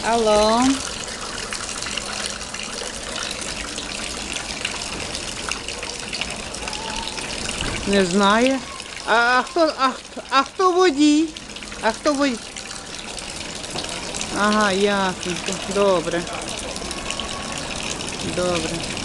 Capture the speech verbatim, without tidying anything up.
Алло. Не знаю. А, а хто, а, хто- а хто водій? А хто водій? Ага, ясненько. Добре. Добре.